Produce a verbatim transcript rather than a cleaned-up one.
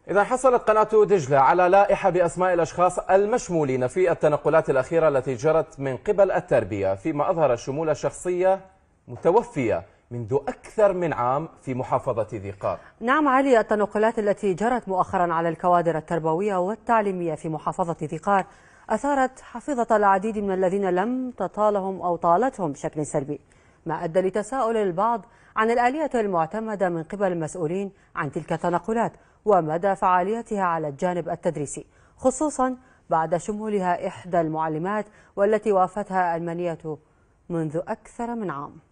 إذا حصلت قناة دجلة على لائحة بأسماء الأشخاص المشمولين في التنقلات الأخيرة التي جرت من قبل التربية، فيما أظهر شمول شخصية متوفية منذ أكثر من عام في محافظة ذي قار. نعم علي، التنقلات التي جرت مؤخرا على الكوادر التربوية والتعليمية في محافظة ذي قار أثارت حفيظة العديد من الذين لم تطالهم أو طالتهم بشكل سلبي، ما أدى لتساؤل البعض عن الآلية المعتمدة من قبل المسؤولين عن تلك التنقلات ومدى فعاليتها على الجانب التدريسي، خصوصا بعد شمولها إحدى المعلمات والتي وافتها المنية منذ أكثر من عام.